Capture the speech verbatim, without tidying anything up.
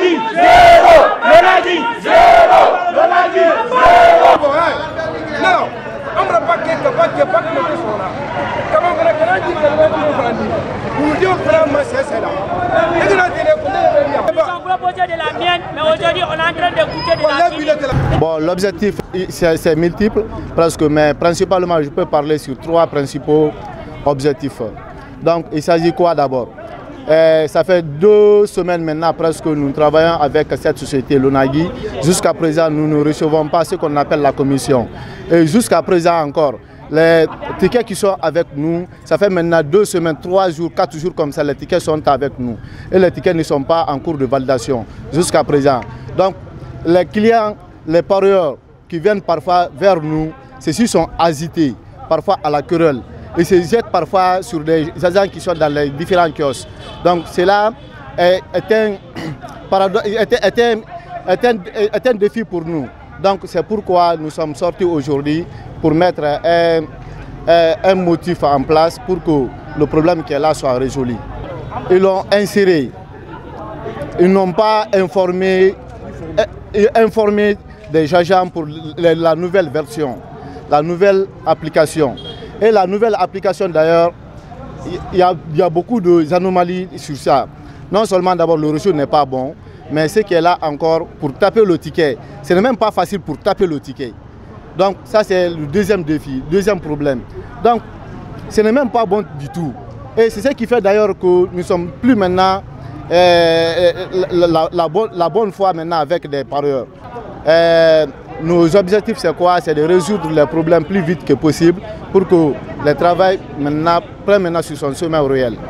lundi, zéro. Le lundi, zéro. Le lundi, zéro. Non, on ne va pas quelque part que pas que nous sommes là. Comment on va faire un petit peu de lundi? Nous disons vraiment c'est là. Nous avons proposé de la mienne, mais aujourd'hui on est en train d'écouter de la mienne. Bon, l'objectif c'est multiple, presque, mais principalement je peux parler sur trois principaux objectifs. Donc il s'agit quoi d'abord? Euh, ça fait deux semaines maintenant presque que nous travaillons avec cette société, l'ONAGI. Jusqu'à présent, nous ne recevons pas ce qu'on appelle la commission. Et jusqu'à présent encore, les tickets qui sont avec nous, ça fait maintenant deux semaines, trois jours, quatre jours comme ça, les tickets sont avec nous. Et les tickets ne sont pas en cours de validation jusqu'à présent. Donc, les clients, les parieurs qui viennent parfois vers nous, ceux-ci sont agités, parfois à la querelle. Et se jettent parfois sur des agents qui sont dans les différents kiosques. Donc cela est, est, un, est, est, un, est, un, est un défi pour nous. Donc c'est pourquoi nous sommes sortis aujourd'hui pour mettre un, un motif en place pour que le problème qui est là soit résolu. Ils l'ont inséré. Ils n'ont pas informé, informé des agents pour la nouvelle version, la nouvelle application. Et la nouvelle application d'ailleurs, il y, y a beaucoup d'anomalies sur ça. Non seulement d'abord le réseau n'est pas bon, mais ce qui est là encore pour taper le ticket, ce n'est même pas facile pour taper le ticket. Donc ça c'est le deuxième défi, deuxième problème. Donc ce n'est même pas bon du tout. Et c'est ce qui fait d'ailleurs que nous ne sommes plus maintenant euh, la, la, la, bonne, la bonne foi maintenant avec des parieurs. Euh, Nos objectifs, c'est quoi? C'est de résoudre les problèmes plus vite que possible pour que le travail maintenant prenne maintenant sur son chemin réel.